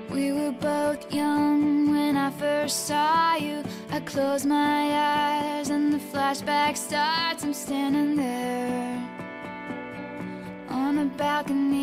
We were both young when I first saw you. I close my eyes and the flashback starts. I'm standing there on a balcony